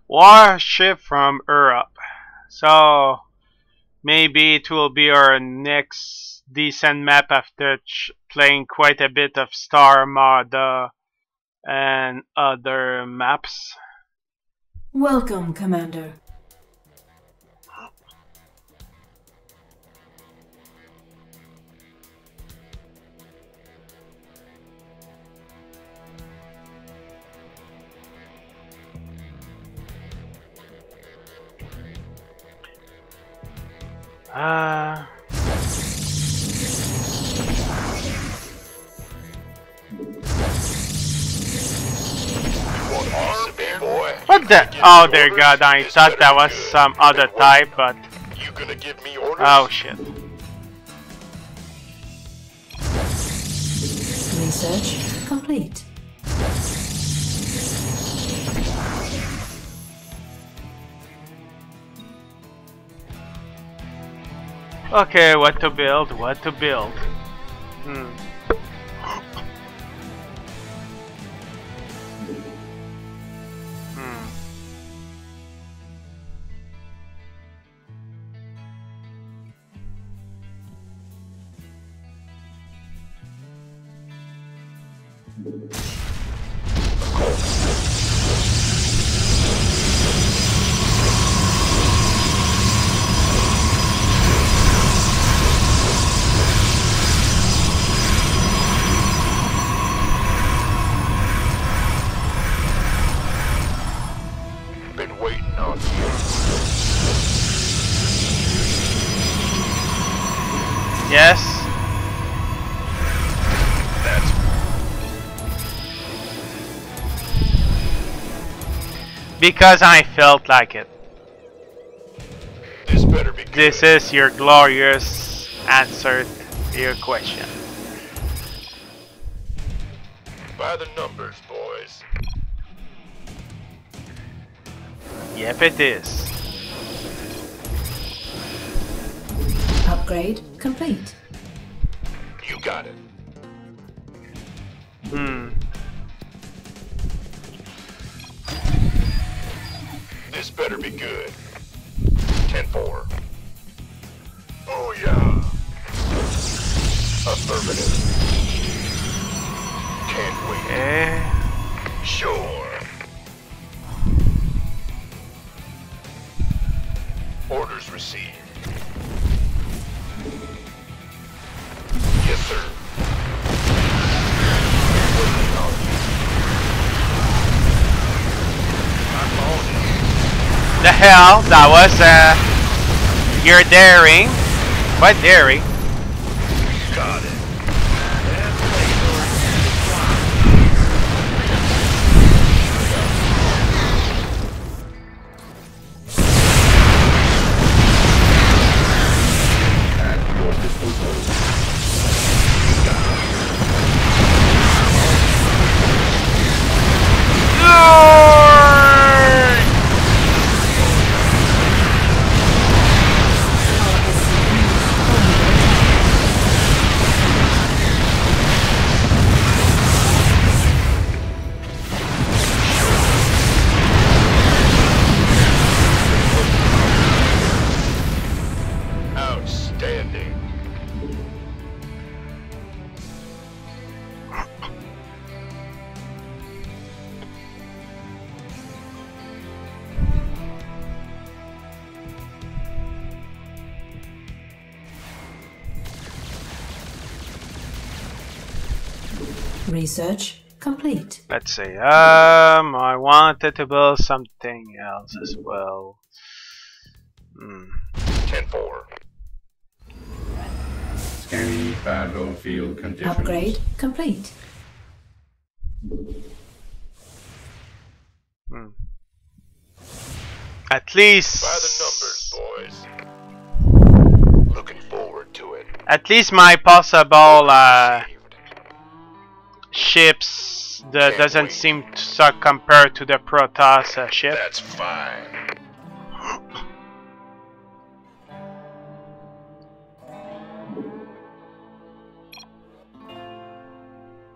Warship from Europe. So maybe it will be our next decent map after playing quite a bit of Star Armada and other maps. Welcome, Commander. What the? Oh dear God! I thought that was some other type, but you gonna give me orders? Oh shit! Research complete. Okay, what to build? What to build? Been waiting on you. Yes. That's because I felt like it. This better be good. This is your glorious answer to your question. By the numbers, boys. Yep, it is. Upgrade complete. You got it. This better be good. 10-4. Oh yeah. Affirmative. Can't wait. Sure. Orders received. Yes, sir. The hell? That was you're daring. What daring? Got it. Outstanding. Research complete. Let's see. I wanted to build something else as well. 10-4. Scanning battlefield conditions. Upgrade complete. At least. By the numbers, boys. Looking forward to it. At least my possible ships that doesn't seem to suck compared to the Protoss ship. That's fine.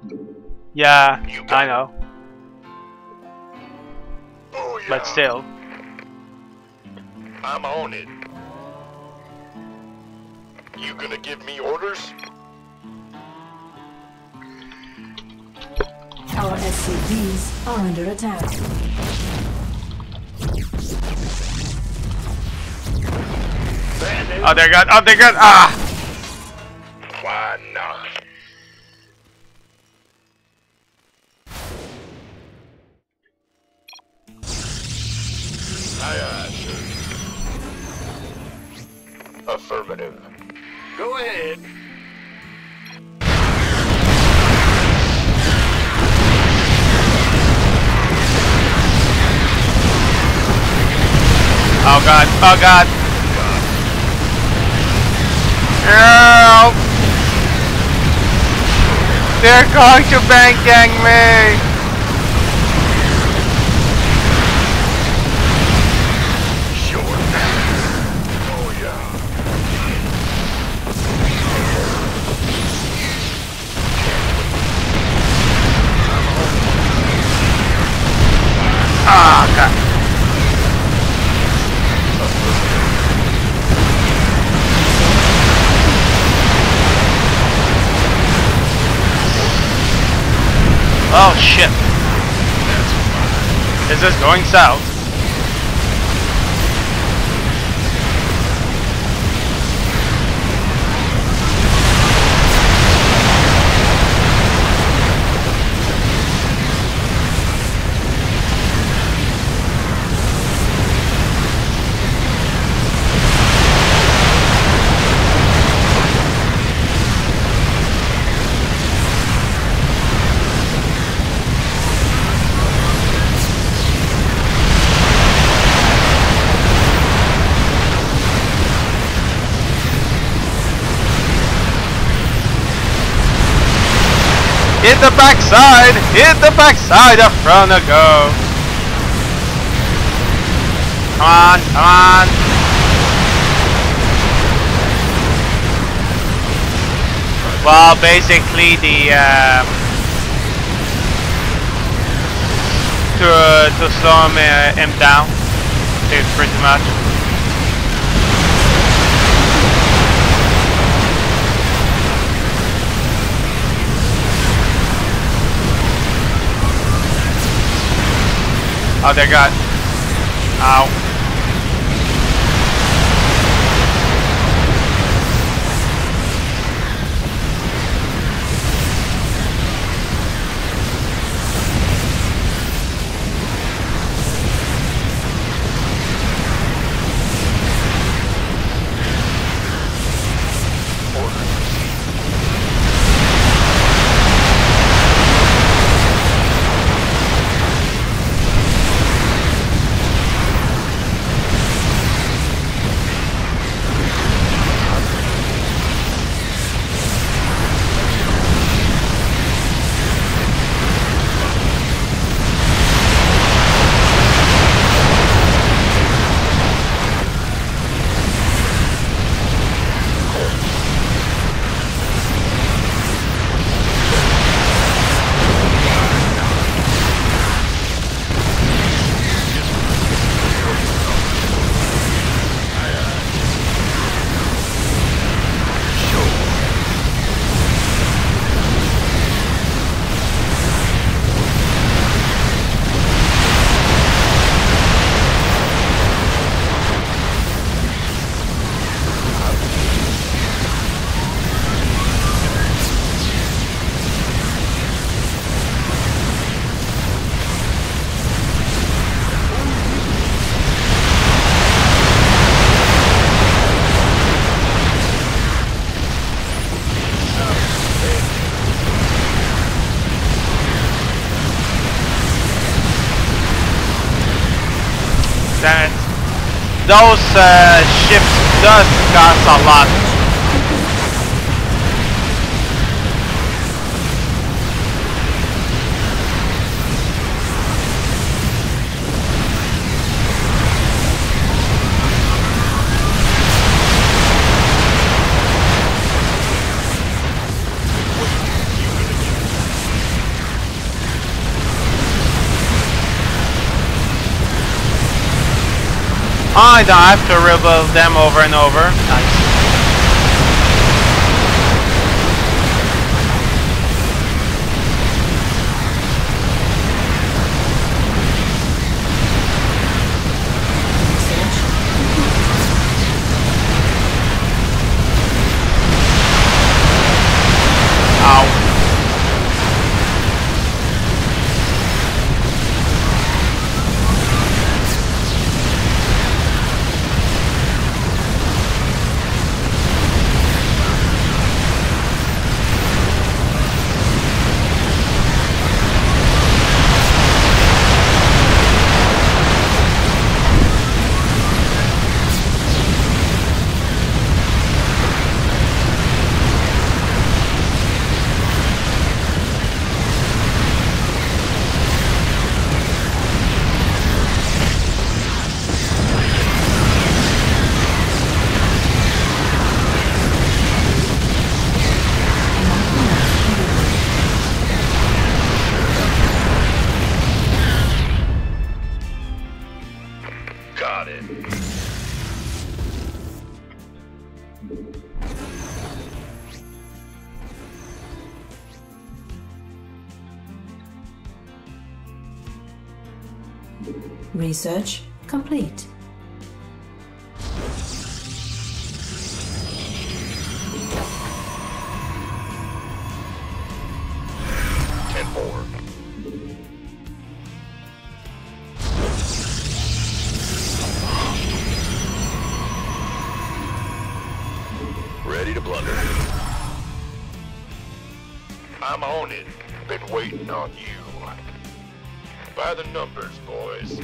Yeah, I know. Oh, yeah. But still. I'm on it. You gonna give me orders? Our SCVs are under attack. Oh, they're good. Oh, they're good. Ah! Why not? Aye, aye, sir. Affirmative. Go ahead. Oh god. Oh god. Help! They're going to bank gang me! Sure. Oh yeah. Ah, god. Oh shit. This is going south. Hit the backside! Hit the backside of front to go! Come on, come on! Well, basically the to slow him down, pretty much. Oh, they got. Ow. Damn it. Those ships does cost a lot. I don't have to rebuild them over and over. Nice. Ow. Got it. Research complete. Ready to blunder. I'm on it. Been waiting on you. By the numbers, boys.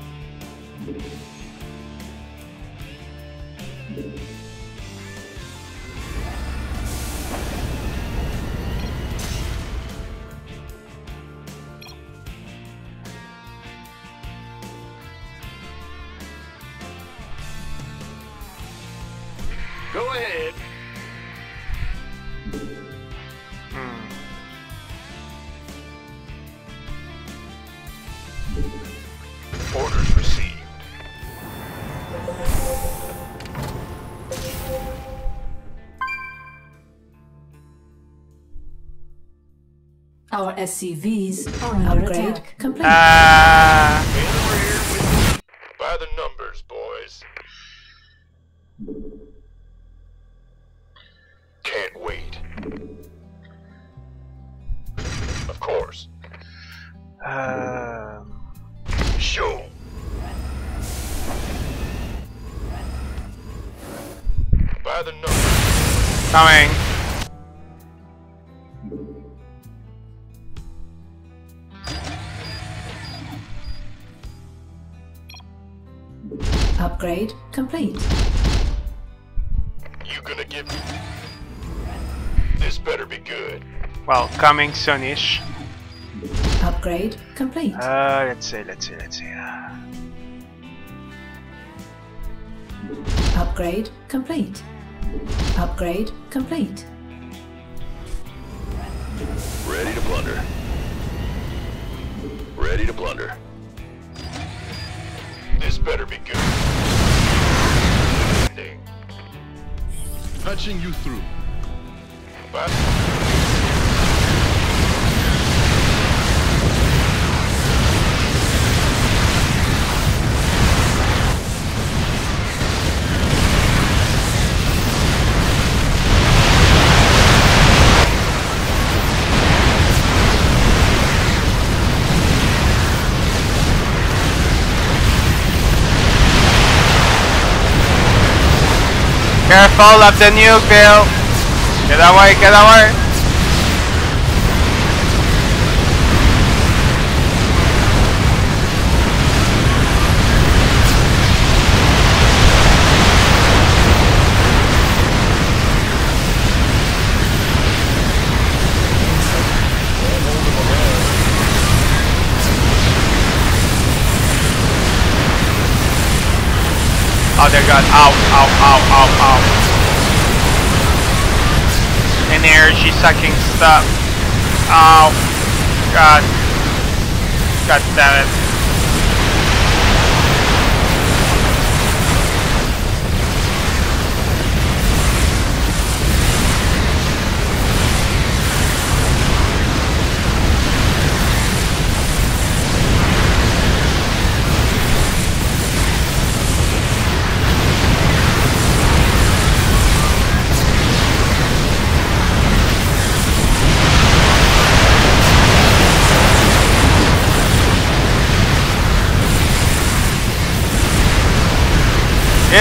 Go ahead. Orders received. Our SCVs are under attack. Complete. In the rear with by the numbers, boys. Can't wait. Of course. Show. By the numbers. Coming. Upgrade complete. You gonna give me? This better be good. Well, coming soonish. Upgrade complete. Let's see. Upgrade complete. Upgrade complete. Ready to blunder. Ready to blunder. This better be good. Patching you through. But careful of the nuke, Bill. Get away, get away. Oh dear god, ow, ow, ow, ow, ow. Energy sucking stuff. Ow. God. God damn it.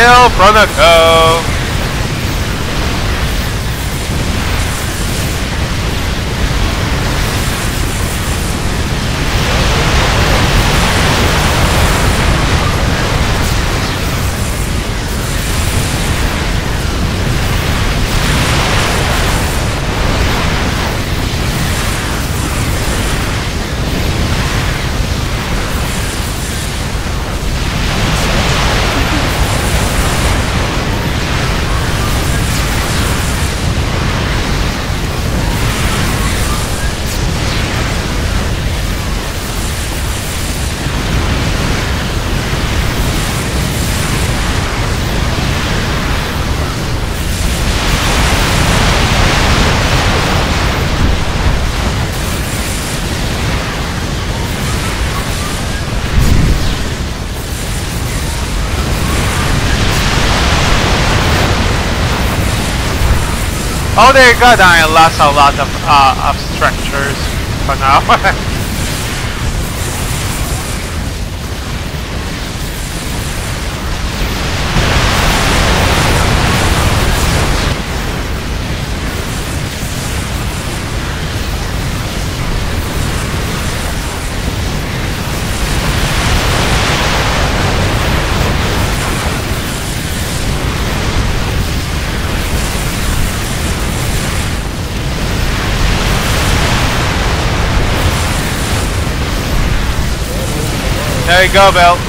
Kill from the go. Oh, there you go. Then I lost a lot of structures for now. There you go, Bill.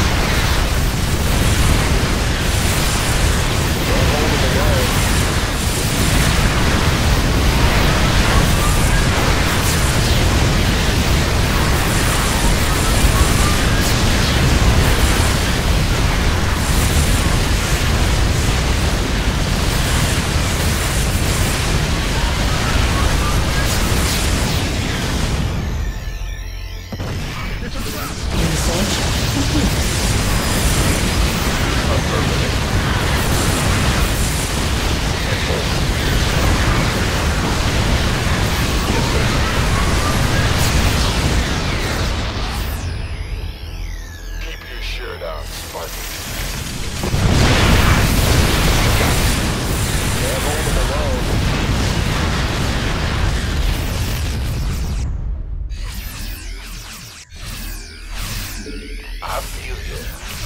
I feel you.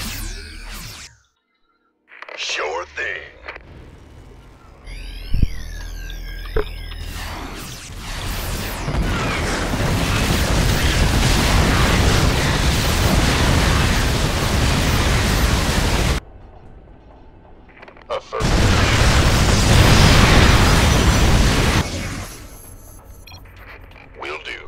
Sure thing. Will do.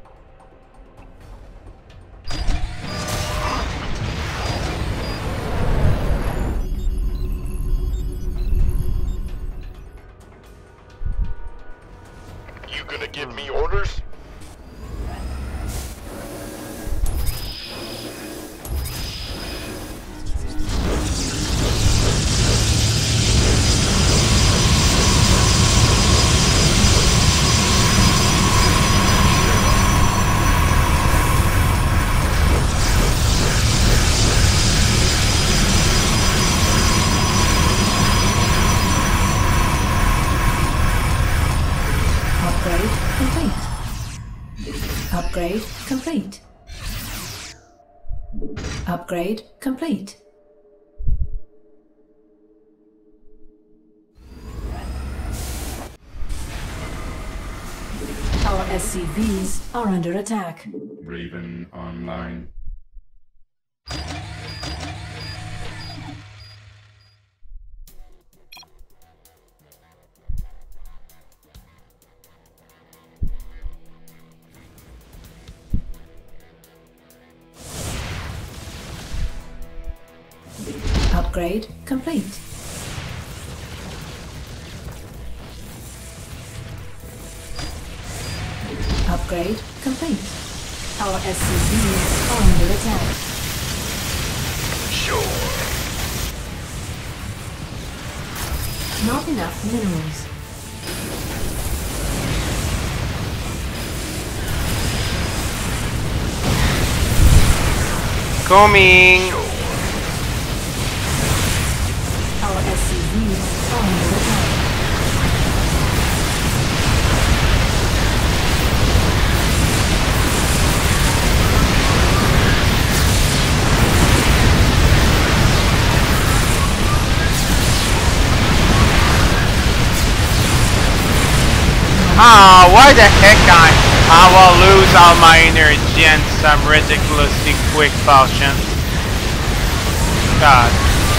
You gonna give me orders? Upgrade complete. Upgrade complete. Our SCVs are under attack. Raven online. Upgrade complete. Upgrade complete. Our SCVs are under attack. Sure. Not enough minerals. Coming. Ah, why the heck I will lose all my energy and some ridiculously quick potion. God.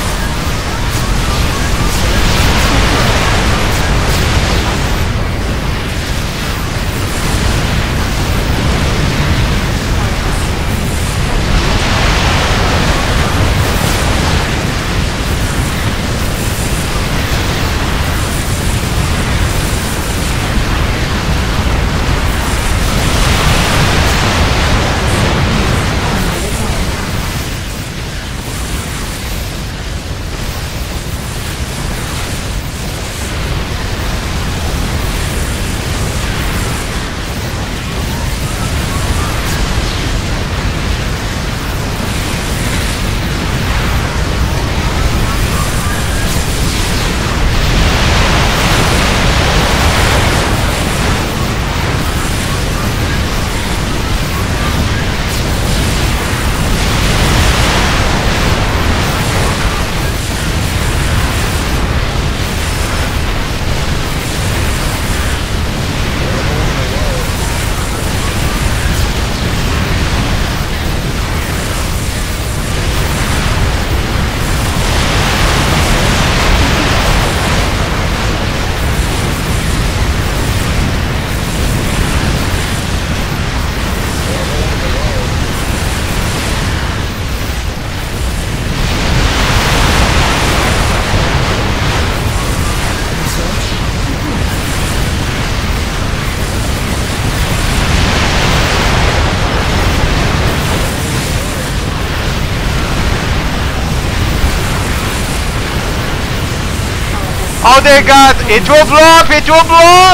Oh dear God, it will blow up, it will blow up!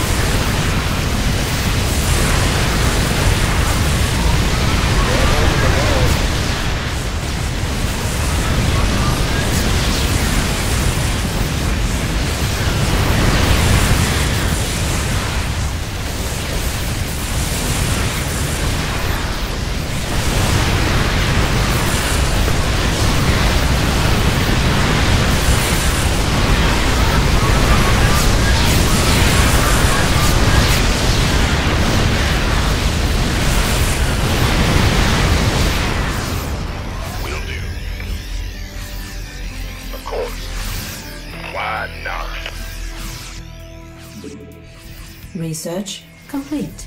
Research complete.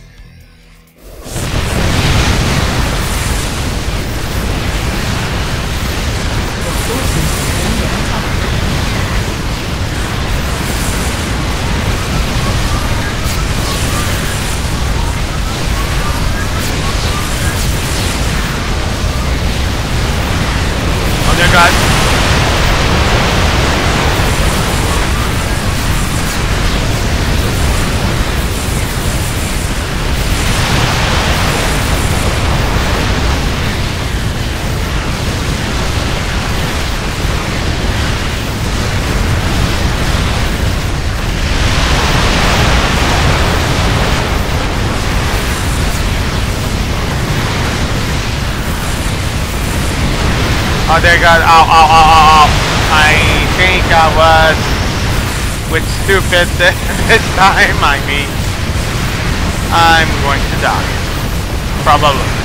Oh dear God. Oh dear God, ow, ow, ow, ow, ow. I think I was with stupid this time, I mean. I'm going to die. Probably.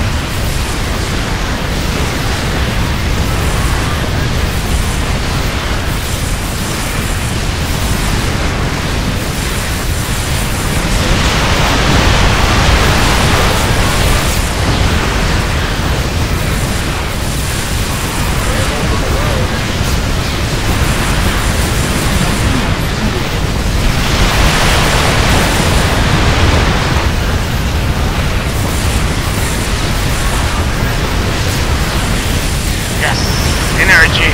Energy.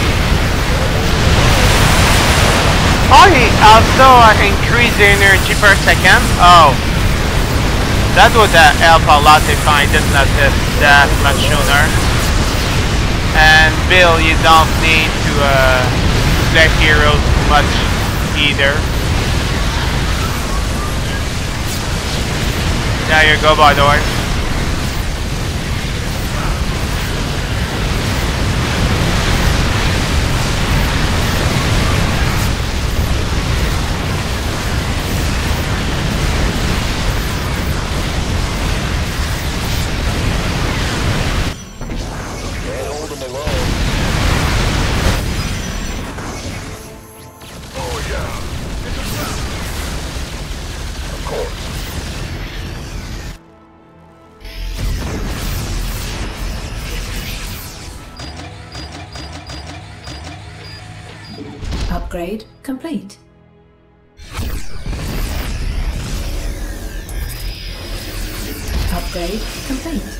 Oh, he also increase the energy per second. Oh, that would help a lot if I did not notice that much sooner. And Bill, you don't need to play heroes much either. There you go, by the way. Upgrade complete. Upgrade complete.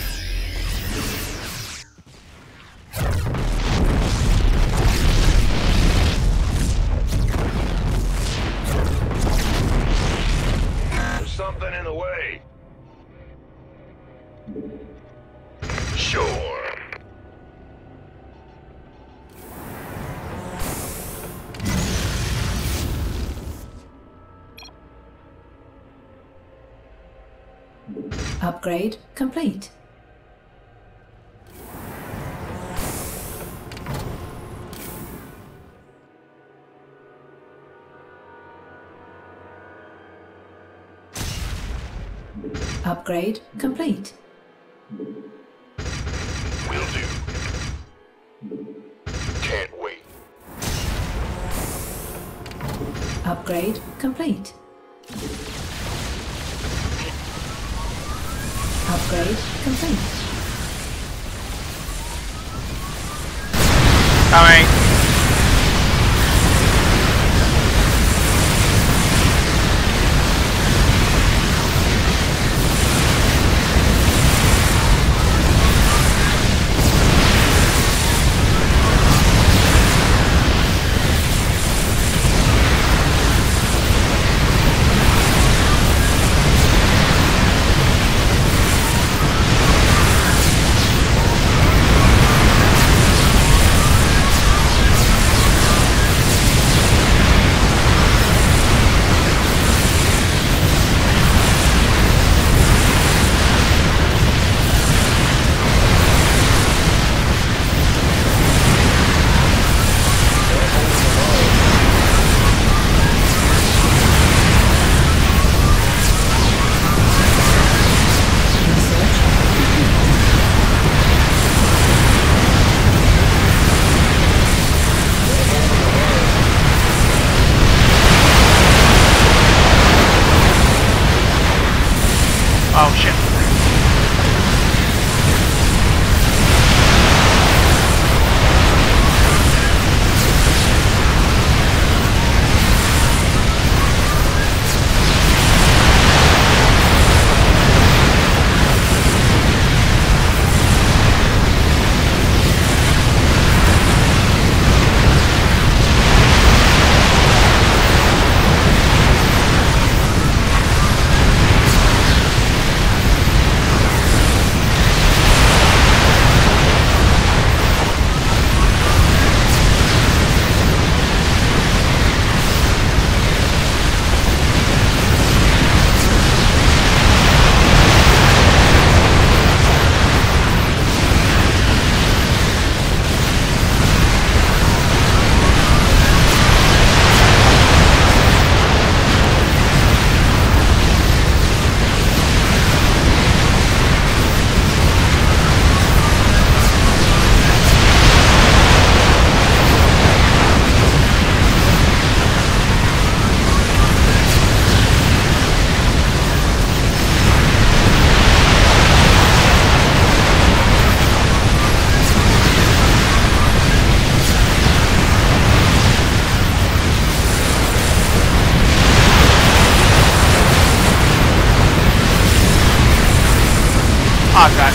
There's something in the way. Sure. Upgrade complete. Upgrade complete. Will do. Can't wait. Upgrade complete. Upgrade complete. Coming. Oh shit. Oh god.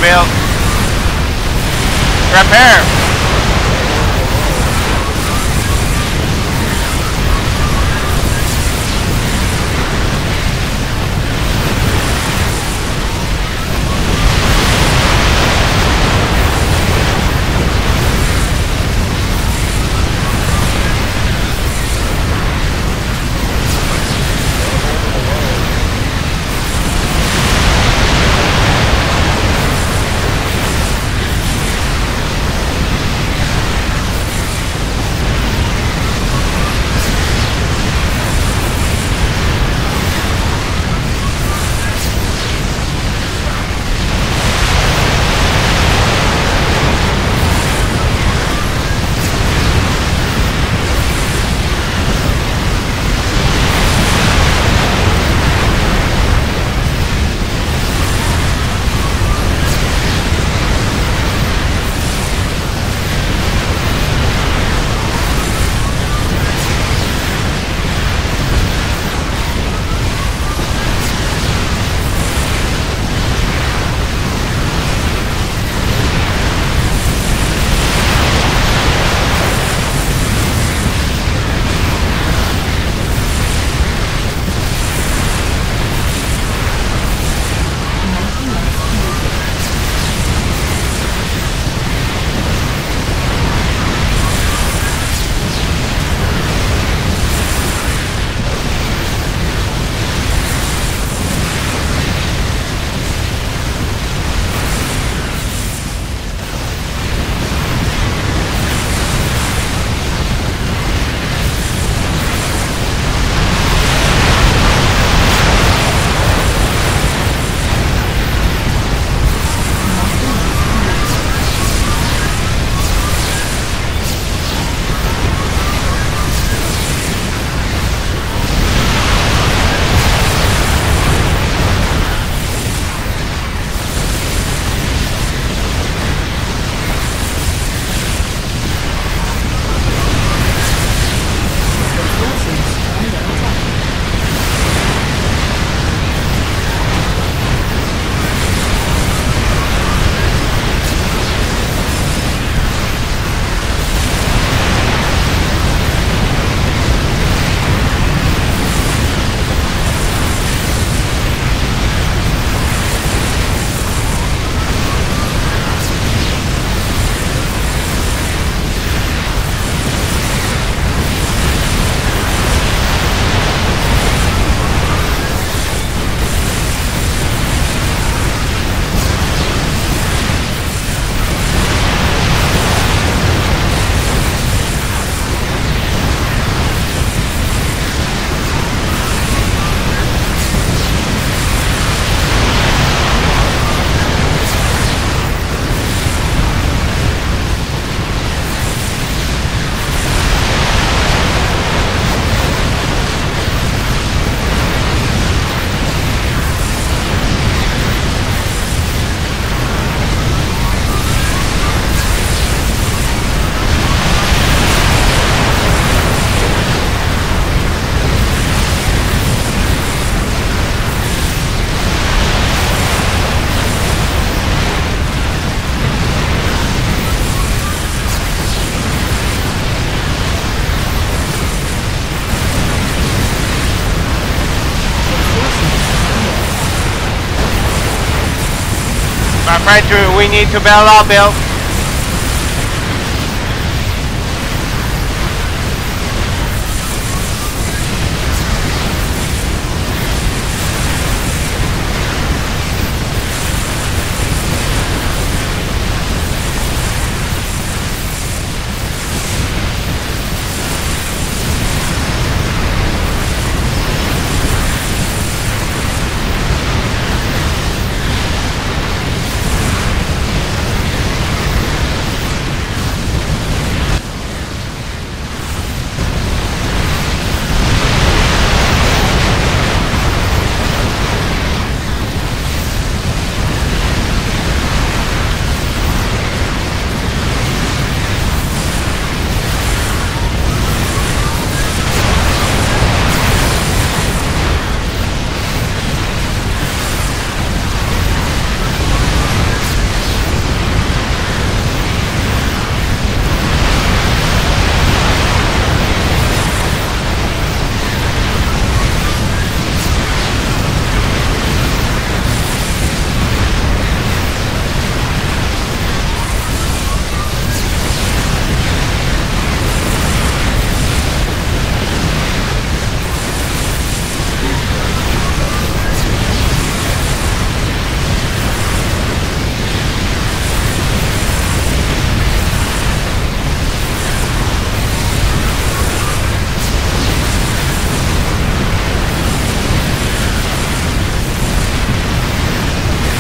Bill. Repair. Right through, we need to bail out, Bill.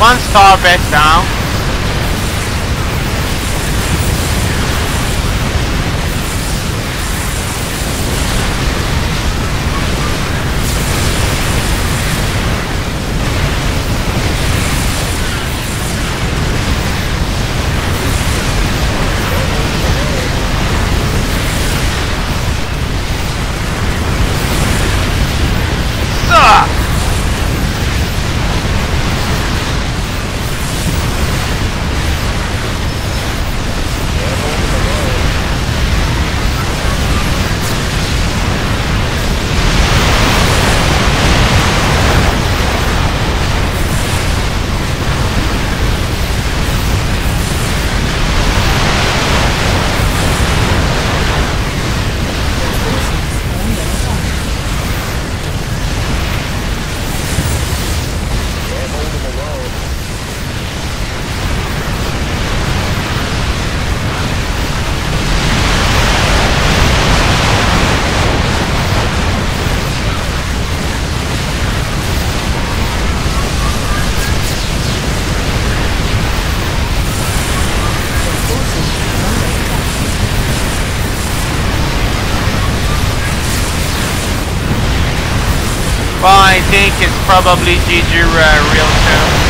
One star base down. Well, I think it's probably GG real soon.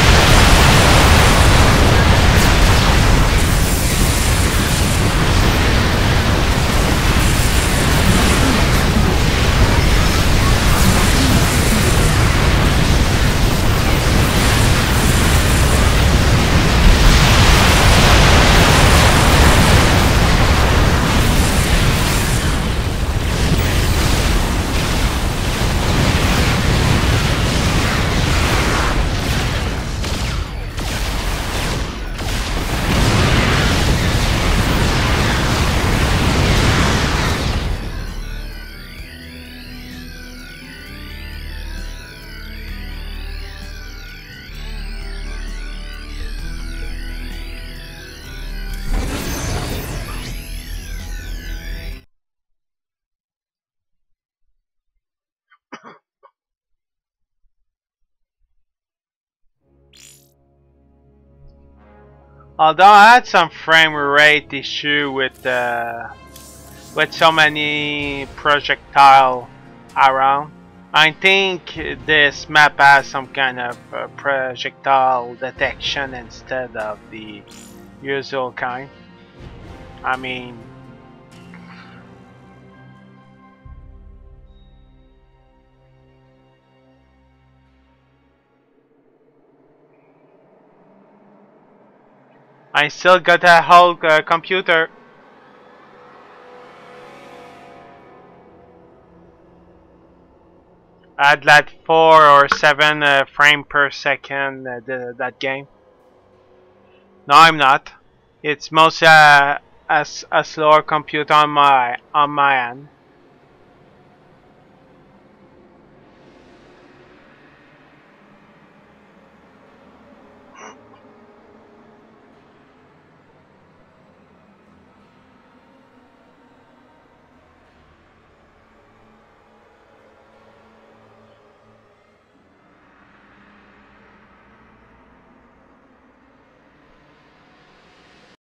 Although I had some frame rate issue with so many projectile around, I think this map has some kind of projectile detection instead of the usual kind. I mean, I still got a whole computer. I had like 4 or 7 frame per second that game. No, I'm not. It's mostly a slower computer on my end.